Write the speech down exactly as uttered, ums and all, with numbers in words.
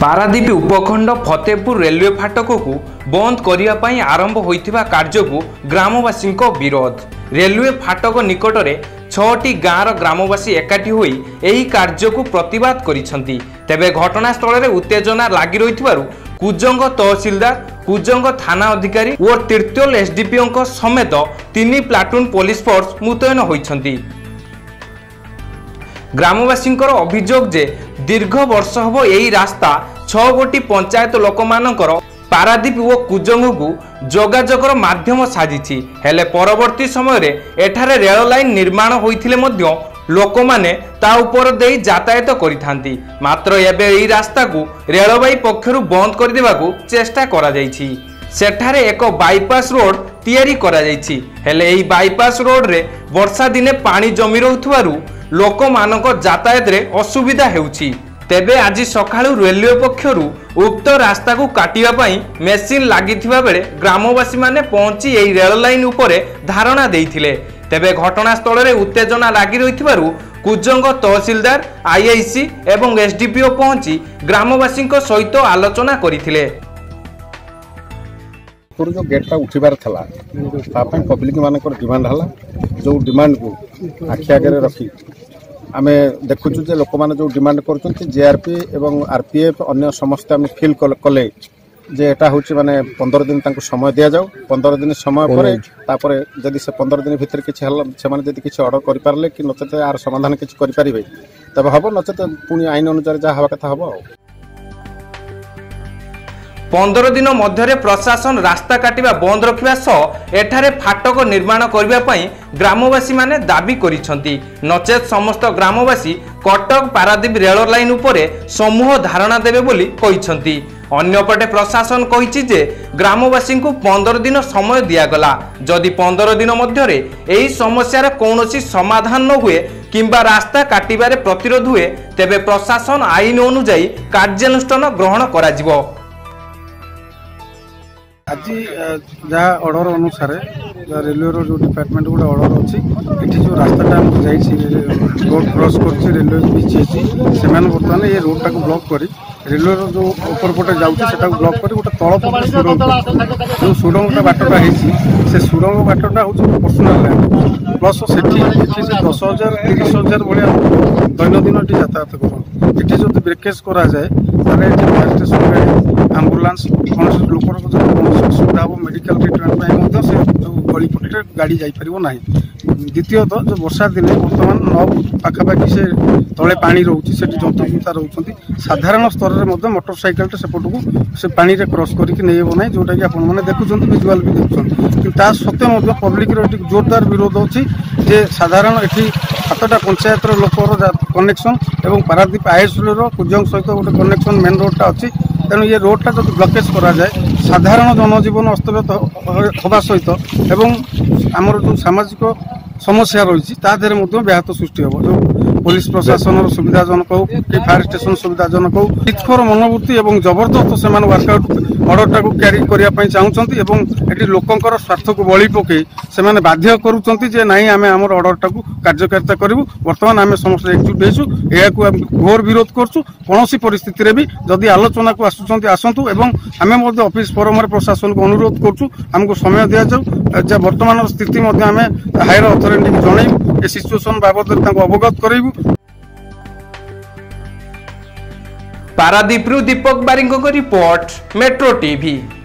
पारादीप उपखंड फतेहपुर रेलवे फाटक को बंद करने आरंभ होइथिबा कार्य को ग्रामवासी विरोध। रेलवे फाटक निकट में छटी गाँव ग्रामवासी एकाठी होई एही कार्य को प्रतिवाद करिसंती। तेबे घटनास्थल में उत्तेजना लगी रही कुजंग तहसीलदार, कुजंग थाना अधिकारी और तीर्तोल एसडीपीओ समेत तीन प्लाटून पुलिस फोर्स मुतयन होइछंती। ग्रामवासी अभियोग जे दीर्घ वर्ष हम यही रास्ता छह गोटी पंचायत लोक मानकर पारादीप और कुजंग को जोगाजोगर माध्यम साजिछि। हेले परवर्ती समय रे एठारे रेल लाइन निर्माण होइथिले मध्य लोक माने ता उपर देई यातायात करिथांती। मात्र एबे एही रास्ता को रेलवाई पक्षरु बंद कर देबाकू चेष्टा करा जायछि। सेठारे एक बाईपास रोड तैयारी करा जायछि। हेले एही बाईपास रोड रे वर्षा दिने पानी जमी रहुथबारु लोक मानक यातायात रे असुविधा हेउछि। तेबे आज सकाळु रेलवे पक्षरु उक्त रास्ता को काटिबा पई मेसिन लागिथिबा बेले ग्रामवासी माने पहुंची एही रेल लाइन उपरे धारणा देइथिले। तेबे घटनास्थल रे उत्तेजना लागि रहिथिबारु कुजंग तहसीलदार, आईआईसी एवं एसडीपीओ पहुंची ग्रामवासी सहित आलोचना करिथिले। जो गेटा उठिबार थला तापन पब्लिक मानकर डिमांड हला। जो डिमांड को आखि आगे रखी आमे देखुछु जे लोक माने जो डिमांड करछन्ती जेआरपी एवं आरपीएफ अन्य समस्त आमे फील कले जे एटा होछि माने पंद्रह दिन तांको समय दिया जाऊ। पंद्रह दिन समय परे तापरे जदि से पंद्रह दिन भीतर किछि हल से माने जदि किछि ऑर्डर करि पारले कि नचते आर समाधान किछि करि परिबे तब हबो, नचते पुनी आईन अनुसार जा हवा कथा हबो। पंद्रह दिन मध्य प्रशासन रास्ता काटिबा बंद रखिबा सह एठारे फाटक निर्माण करबा पई ग्रामवासी माने दाबी करिसंती। नचेत समस्त ग्रामवासी कटक पारादीप रेल लाइन उपरे समूह धारणा देबे बोली कहिसंती। अन्यपटे प्रशासन कहिछि जे ग्रामवासी को पंद्रह दिन समय दिया गला। जदि पंद्रह दिन मध्य एही समस्यार कौनसी समाधान न हुए किंबा रास्ता काटिबारे प्रतिरोध हुए तेबे प्रशासन आईन अनुसार कार्यानुष्ठान ग्रहण कराजिवो। आज जहाँ ऑर्डर अनुसार रेलवे जो डिपार्टमेंट गोटे ऑर्डर अच्छी ये जो रास्ताटा रोड क्रॉस कर रेलवे बीच से बर्तमान ये रोडटा को ब्लॉक कर रेलवे जो ऊपर पटे जाऊँगा ब्लॉक कर गोटे तल पटे सुरंग जो सुरंगटा बाटटा से सुरंग बाटटा हूँ पर्सनाल लैंड प्लस से दस हजार तीस हजार भाया दैनंदिन यातायात कर जो ब्रेकेज कराए फायर स्टेशन गाड़ी आंबुलांस कौन लोकर कौन असुविधा हम मेडिकल ट्रिटमेंट से जो गलीपटे गाड़ी जापर ना। द्वितीयतः जो वर्षा दिने बर्तमान नौ पाखापाखि से तले पानी रोचे से जंतु जंता रोच साधारण स्तर में मोटरसाइकेल सेपट को से पानी रे क्रॉस करके नहीं हेब ना जोटा कि आपने देखुं विजुआल भी देखुं ता सत्वे पब्लिक जोरदार विरोध अच्छी जे साधारण ये सातटा पंचायत लोकर कनेक्शन एवं पारादीप आईएसएल कुजंग सहित गोटे कनेक्शन मेन रोडटा अच्छी। तेणु ये रोडटा जो ब्लकेज करा जाए साधारण जनजीवन अस्तव्यस्त होगा सहित एवं आमर जो सामाजिक समस्या रही है व्याहत सृष्टि हम। जो पुलिस प्रशासन सुविधाजनक हो कि फायर स्टेशन सुविधाजनक हो इतखर मनोवृत्ति और जबरदस्त से वर्कआउट ऑर्डरटा को क्यारी करने चाहूँगी ये लोकंर स्वार्थ को बलि पकई से बाध्य करुँचे नाई आम आम ऑर्डरटा को कार्यकारिता करूँ। बर्तमान आम समस्त एकजुट होइछु या घोर विरोध करछु। कौन परिस्थिति रे भी जदि आलोचना को आसुचंती आसंतु एवं आम ऑफिस फोरम प्रशासन को अनुरोध करछु हमको समय दिया जाऊ। वर्तमान स्थिति आम हायर अथॉरिटी को जनइबू ए सिचुएशन बाबद अवगत करेबू। पारादीप रु दीपक बारिंग को रिपोर्ट, मेट्रो टीवी।